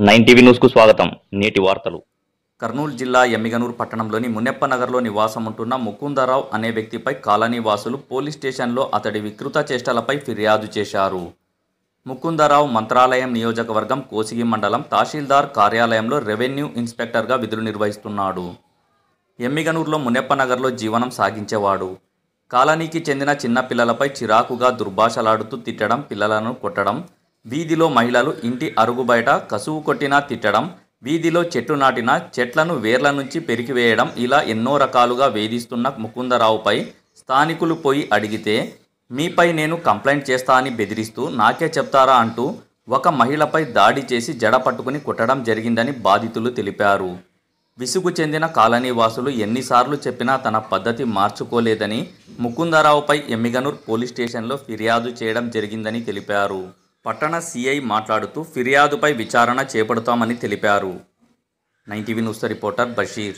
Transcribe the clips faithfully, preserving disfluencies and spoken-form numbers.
Nine TV news కు స్వాగతం. నేటి వార్తలు. కర్నూలు జిల్లా ఎమ్మిగనూరు పట్టణంలోని మునెప్పనగర్లో నివాసం ఉంటున్న ముకుందరావు అనే వ్యక్తిపై కాలనీ వాసులు పోలీస్ స్టేషన్లో అతడి వికృత చేష్టలపై ఫిర్యాదు చేశారు. ముకుందరావు మంత్రాలయం నియోజకవర్గం కోసిగి మండలం తహసీల్దార్ కార్యాలయంలో రెవెన్యూ ఇన్స్పెక్టర్గా విధులు నిర్వహిస్తున్నాడు. ఎమ్మిగనూరులో మునెప్పనగర్లో జీవనం సాగించేవాడు. కాలనీకి చెందిన చిన్న పిల్లలపై చిరాకుగా దుర్భాషలాడుతూ తిట్టడం, పిల్లలను కొట్టడం, వీధిలో మహిళలు ఇంటి అరుగు బయట కసువు కొట్టినా తిట్టడం, వీధిలో చెట్టు నాటిన చెట్లను వేర్ల నుంచి పెరికివేయడం, ఇలా ఎన్నో రకాలుగా వేధిస్తున్న ముకుందరావుపై స్థానికులు పోయి అడిగితే మీపై నేను కంప్లైంట్ చేస్తా అని బెదిరిస్తూ నాకే చెప్తారా అంటూ ఒక మహిళపై దాడి చేసి జడ పట్టుకుని కొట్టడం జరిగిందని బాధితులు తెలిపారు. విసుగు చెందిన కాలనీ వాసులు ఎన్నిసార్లు చెప్పినా తన పద్ధతి మార్చుకోలేదని ముకుందరావుపై ఎమ్మిగనూర్ పోలీస్ స్టేషన్లో ఫిర్యాదు చేయడం జరిగిందని తెలిపారు. పట్టణ సిఐ మాట్లాడుతూ ఫిర్యాదుపై విచారణ చేపడతామని తెలిపారు. Nine TV news reporter Basheer.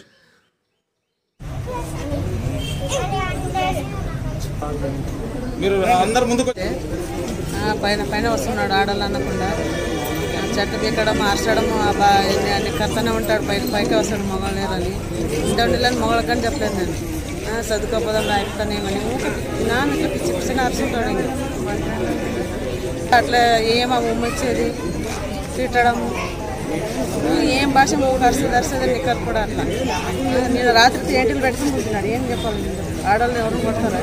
మీరు అందరు ముందుకు పైన పైన వస్తున్నాడు ఆడలు అనకుండా చెట్టు పీకడం మార్చడం అన్ని కర్తనే ఉంటాడు. పైకి పైకి వస్తాడు మొగలు లేరని ఇంటి మొగలు కానీ చెప్పలేదు నేను చదువుకోపోదాం రాయిస్తానేమని నాన్న పిచ్చి పిచ్చిగా అరుచుంటాడు. అట్లా ఏమో ఉమ్మిచ్చేది తిట్టడం ఏం భాష మూడు అరుస్తుంది అరుస్తుంది నిక్కర్ కూడా అట్లా. నేను రాత్రి ఏంటిలు పెట్టుకుని కూర్చున్నాడు. ఏం చెప్పాలి ఆడవాళ్ళు ఎవరు కొడతారా?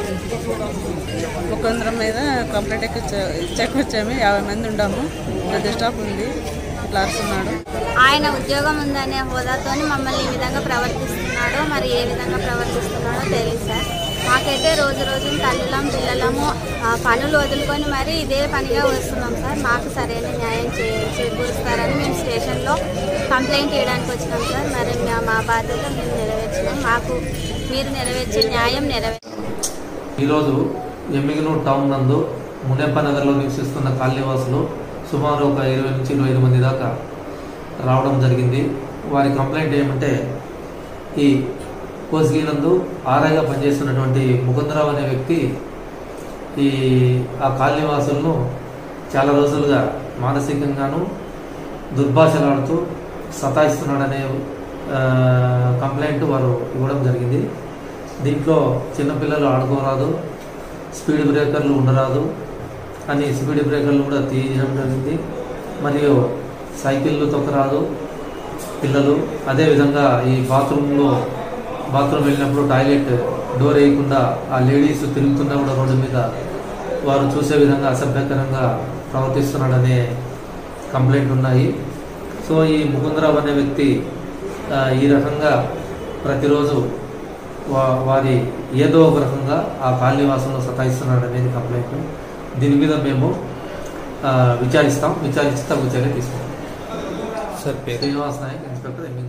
ముకుందరం మీద కంప్లైంట్ ఎక్కి చెక్ వచ్చాము. యాభై మంది ఉండాము. పెద్ద స్టాఫ్ ఉంది. ఇట్లా అరుస్తున్నాడు. ఆయన ఉద్యోగం ఉందనే హోదాతో మమ్మల్ని ఈ విధంగా ప్రవర్తిస్తున్నాడో మరి ఏ విధంగా ప్రవర్తిస్తున్నాడో తెలియదు సార్. మాకైతే రోజు రోజు తల్లులం పిల్లలము పనులు వదులుకొని మరి ఇదే పనిగా వస్తున్నాం సార్. మాకు సరైన న్యాయం చే చేకూరుస్తారని మేము స్టేషన్లో కంప్లైంట్ చేయడానికి వచ్చినాం సార్. మరి మా బాధ్యత మేము నెరవేర్చినాం. మాకు మీరు నెరవేర్చే న్యాయం నెరవేర్చారు. ఈరోజు ఎమ్మిగనూరు టౌన్ నందు మునెప్పనగర్లో నివసిస్తున్న కాలనీవాసులు సుమారు ఒక ఇరవై నుంచి ఇరవై ఐదు మంది దాకా రావడం జరిగింది. వారి కంప్లైంట్ ఏమంటే ఈ కోసిగి నందు ఆర్ఐగా పనిచేస్తున్నటువంటి ముకుందరావు అనే వ్యక్తి ఈ ఆ కాలనీవాసులను చాలా రోజులుగా మానసికంగాను దుర్భాషలాడుతూ సతాయిస్తున్నాడనే కంప్లైంట్ వారు ఇవ్వడం జరిగింది. దీంట్లో చిన్నపిల్లలు ఆడుకోరాదు, స్పీడ్ బ్రేకర్లు ఉండరాదు అని స్పీడ్ బ్రేకర్లు కూడా తీయడం జరిగింది. మరియు సైకిళ్ళు తొక్కరాదు పిల్లలు. అదేవిధంగా ఈ బాత్రూంలో బాత్రూమ్ వెళ్ళినప్పుడు టాయిలెట్ డోర్ వేయకుండా ఆ లేడీస్ తిరుగుతున్నా కూడా రోడ్డు మీద వారు చూసే విధంగా అసభ్యకరంగా ప్రవర్తిస్తున్నాడనే కంప్లైంట్ ఉన్నాయి. సో ఈ ముకుందరావు అనే వ్యక్తి ఈ రకంగా ప్రతిరోజు వా వారి ఏదో ఒక రకంగా ఆ కాలనీవాసంలో సతాయిస్తున్నాడు అనేది కంప్లైంట్. దీని మీద మేము విచారిస్తాం. విచారించి తగు చర్య తీసుకుంటాం. Sir Srinivas Nayak, inspector Emmiganur.